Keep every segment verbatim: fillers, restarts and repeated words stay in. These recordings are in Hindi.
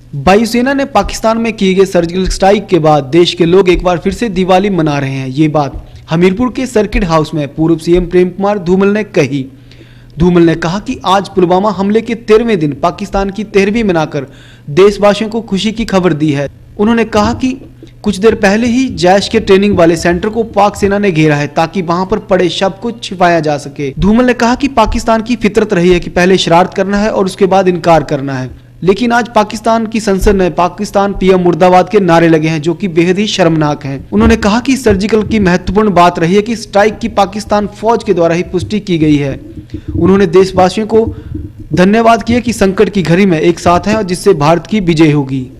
वायुसेना ने पाकिस्तान में किए गए सर्जिकल स्ट्राइक के बाद देश के लोग एक बार फिर से दिवाली मना रहे हैं। ये बात हमीरपुर के सर्किट हाउस में पूर्व सीएम प्रेम कुमार धूमल ने कही। धूमल ने कहा कि आज पुलवामा हमले के तेरहवें दिन पाकिस्तान की तेरहवीं मनाकर देशवासियों को खुशी की खबर दी है। उन्होंने कहा कि कुछ देर पहले ही जैश के ट्रेनिंग वाले सेंटर को पाक सेना ने घेरा है ताकि वहां पर पड़े शव को छिपाया जा सके। धूमल ने कहा कि पाकिस्तान की फितरत रही है कि पहले शरारत करना है और उसके बाद इनकार करना है, लेकिन आज पाकिस्तान की संसद में पाकिस्तान पीएम मुर्दाबाद के नारे लगे हैं जो कि बेहद ही शर्मनाक हैं। उन्होंने कहा कि सर्जिकल की महत्वपूर्ण बात रही है कि स्ट्राइक की पाकिस्तान फौज के द्वारा ही पुष्टि की गई है। उन्होंने देशवासियों को धन्यवाद किया कि संकट की घड़ी में एक साथ हैं और जिससे भारत की विजय होगी।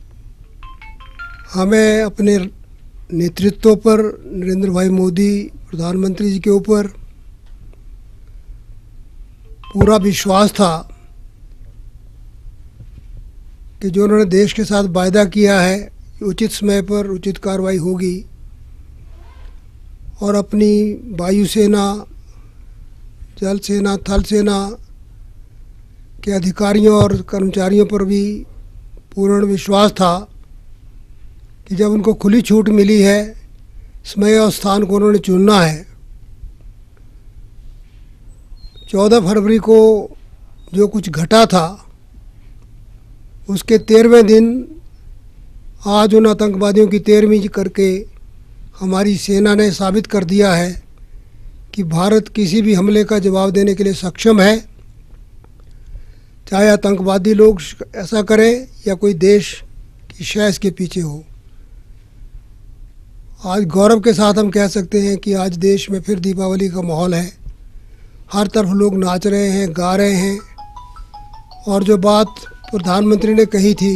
हमें अपने नेतृत्व पर नरेंद्र भाई मोदी प्रधानमंत्री जी के ऊपर पूरा विश्वास था कि जो उन्होंने देश के साथ वायदा किया है उचित समय पर उचित कार्रवाई होगी और अपनी वायुसेना, जल सेना, थल सेना के अधिकारियों और कर्मचारियों पर भी पूर्ण विश्वास था कि जब उनको खुली छूट मिली है, समय और स्थान को उन्होंने चुनना है। चौदह फरवरी को जो कुछ घटा था उसके तेरहवें दिन आज उन आतंकवादियों की तेरहवीं करके हमारी सेना ने साबित कर दिया है कि भारत किसी भी हमले का जवाब देने के लिए सक्षम है, चाहे आतंकवादी लोग ऐसा करें या कोई देश की शय इसके पीछे हो। आज गौरव के साथ हम कह सकते हैं कि आज देश में फिर दीपावली का माहौल है। हर तरफ लोग नाच रहे हैं, गा रहे हैं और जो बात प्रधानमंत्री ने कही थी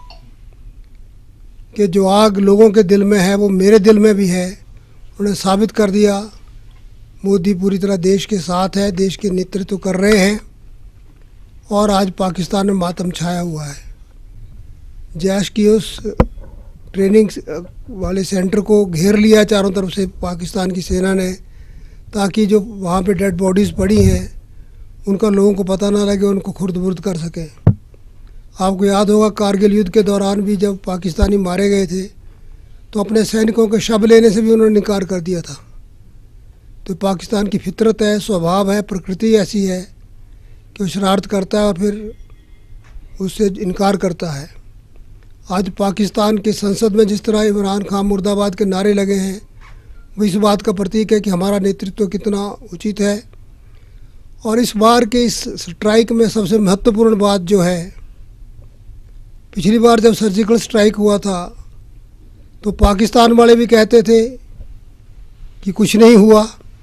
कि जो आग लोगों के दिल में है वो मेरे दिल में भी है, उन्हें साबित कर दिया। मोदी पूरी तरह देश के साथ है, देश के नेतृत्व कर रहे हैं और आज पाकिस्तान में मातम छाया हुआ है। जैश की उस ट्रेनिंग वाले सेंटर को घेर लिया चारों तरफ से पाकिस्तान की सेना ने, ताकि जो वहाँ पे डेड बॉडीज़ पड़ी हैं उनका लोगों को पता ना लगे, उनको खुर्द-बुर्द कर सकें। आपको याद होगा कारगिल युद्ध के दौरान भी जब पाकिस्तानी मारे गए थे तो अपने सैनिकों के शव लेने से भी उन्होंने इनकार कर दिया था। तो पाकिस्तान की फितरत है, स्वभाव है, प्रकृति ऐसी है कि वो शरारत करता है और फिर उससे इनकार करता है। आज पाकिस्तान के संसद में जिस तरह इमरान खान मुर्दाबाद के नारे लगे हैं वो इस बात का प्रतीक है कि हमारा नेतृत्व कितना उचित है। और इस बार के इस स्ट्राइक में सबसे महत्वपूर्ण बात जो है, पिछली बार जब सर्जिकल स्ट्राइक हुआ था तो पाकिस्तान वाले भी कहते थे कि कुछ नहीं हुआ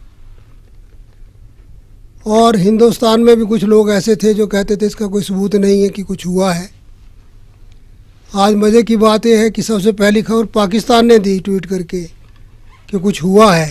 और हिंदुस्तान में भी कुछ लोग ऐसे थे जो कहते थे इसका कोई सबूत नहीं है कि कुछ हुआ है। आज मज़े की बात यह है कि सबसे पहली खबर पाकिस्तान ने दी ट्वीट करके कि कुछ हुआ है,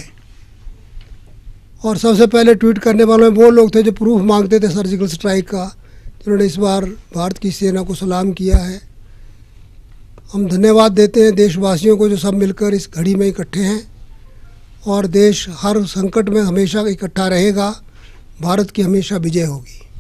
और सबसे पहले ट्वीट करने वालों में वो लोग थे जो प्रूफ मांगते थे सर्जिकल स्ट्राइक का, जिन्होंने इस बार भारत की सेना को सलाम किया है। हम धन्यवाद देते हैं देशवासियों को जो सब मिलकर इस घड़ी में इकट्ठे हैं और देश हर संकट में हमेशा इकट्ठा रहेगा। भारत की हमेशा विजय होगी।